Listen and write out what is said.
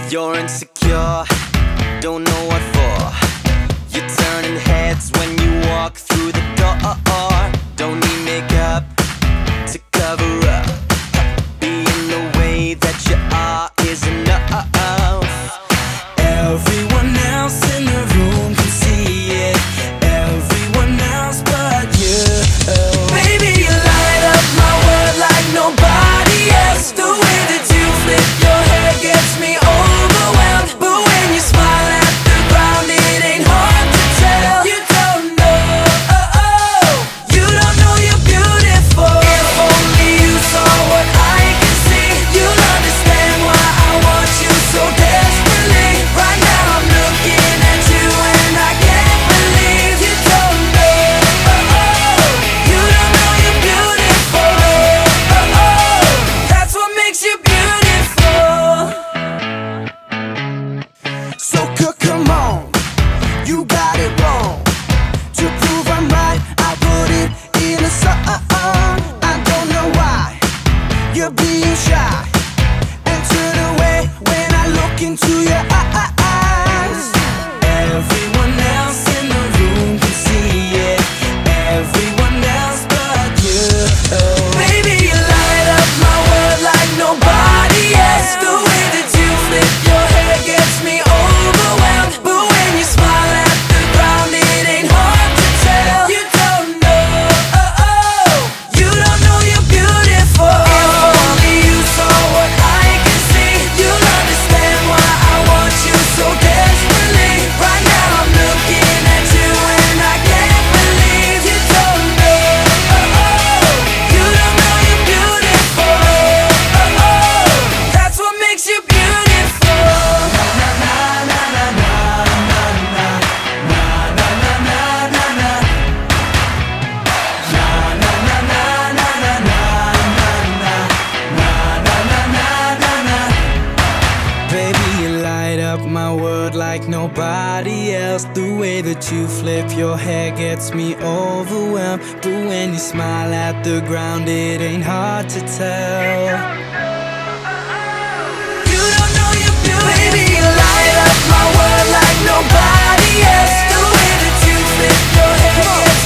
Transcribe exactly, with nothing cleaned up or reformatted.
You're insecure, don't know what for. You're turning heads when you walk through the door. Don't need makeup to cover up. Being the way that you are is enough. Everyone else in the room can see it, everyone else but you. Baby, you light up my world like nobody else. The way that you flip your hair gets me overwhelmed. But when you smile at the ground, it ain't hard to tell. You don't know, oh, oh, you don't know you're beautiful. If only you saw what I can see, you'll understand why I want you so desperately. Right now I'm looking at you and I can't believe you don't know, oh, oh, you don't know you're beautiful, oh, oh, that's what makes you beautiful. So come on, you got it wrong. To prove I'm right, I put it in a song. I don't know why you're being shy and turn away when I look into your eyes. Everyone else in the room can see it, everyone else but you. Baby, you light up my world like nobody else. The way that you flip your hair gets me overwhelmed. But when you smile at the ground, it ain't hard to tell. You don't know, oh, oh, you don't know you're beautiful. If only you saw what I can see, you'll understand why I want you so desperately. Right now I'm looking at you and I can't believe you don't know, oh, oh, you don't know you're beautiful, oh, oh, that's what makes you beautiful. Baby, you light up my world like nobody else. The way that you flip your hair gets me overwhelmed. But when you smile at the ground, it ain't hard to tell. You don't know you're beautiful. Baby, you light up my world like nobody else. The way that you flip your hair gets